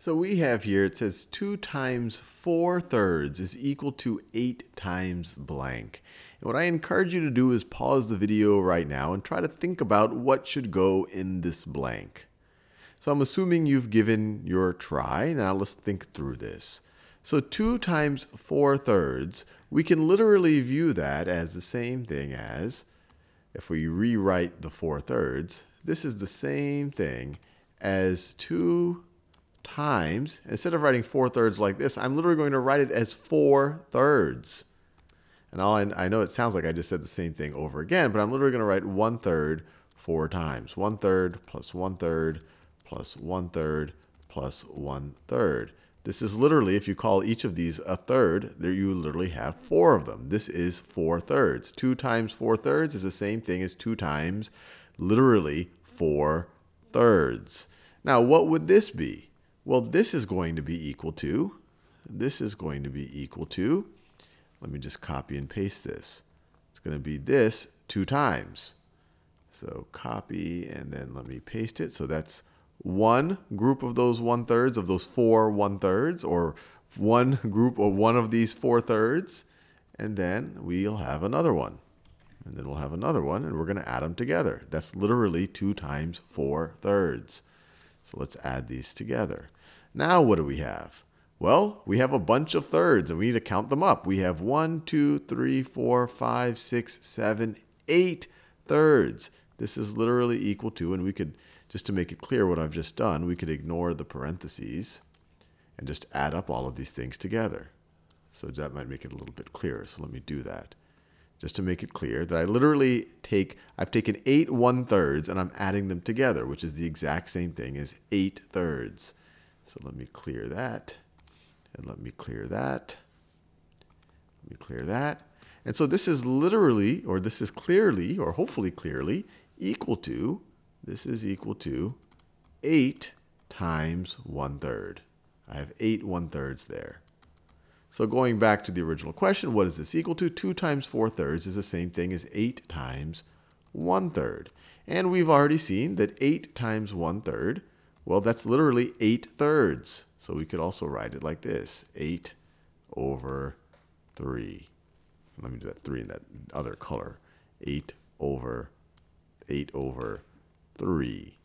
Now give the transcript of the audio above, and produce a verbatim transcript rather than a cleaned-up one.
So we have here, it says two times four thirds is equal to eight times blank. And what I encourage you to do is pause the video right now and try to think about what should go in this blank. So I'm assuming you've given your try. Now let's think through this. So two times four thirds, we can literally view that as the same thing as, if we rewrite the four thirds, this is the same thing as two times, instead of writing four thirds like this, I'm literally going to write it as four thirds. And all I, I know it sounds like I just said the same thing over again, but I'm literally going to write one third four times. One third plus one third plus one third plus one third. This is literally, if you call each of these a third, there you literally have four of them. This is four thirds. Two times four thirds is the same thing as two times literally four thirds. Now, what would this be? Well, this is going to be equal to, this is going to be equal to, let me just copy and paste this. It's going to be this two times. So copy and then let me paste it. So that's one group of those one thirds, of those four one thirds, or one group of one of these four thirds. And then we'll have another one. And then we'll have another one, and we're going to add them together. That's literally two times four thirds. So let's add these together. Now what do we have? Well, we have a bunch of thirds, and we need to count them up. We have one, two, three, four, five, six, seven, eight thirds. This is literally equal to, and we could, just to make it clear what I've just done, we could ignore the parentheses and just add up all of these things together. So that might make it a little bit clearer. So let me do that. Just to make it clear that I literally take, I've taken eight one thirds and I'm adding them together, which is the exact same thing as eight thirds. So let me clear that, and let me clear that, let me clear that. And so this is literally, or this is clearly, or hopefully clearly, equal to, this is equal to eight times one third. I have eight one thirds there. So going back to the original question, what is this equal to? two times four thirds is the same thing as eight times one third. And we've already seen that eight times one third, well, that's literally eight thirds. So we could also write it like this, eight over three. Let me do that three in that other color. eight over, eight over three.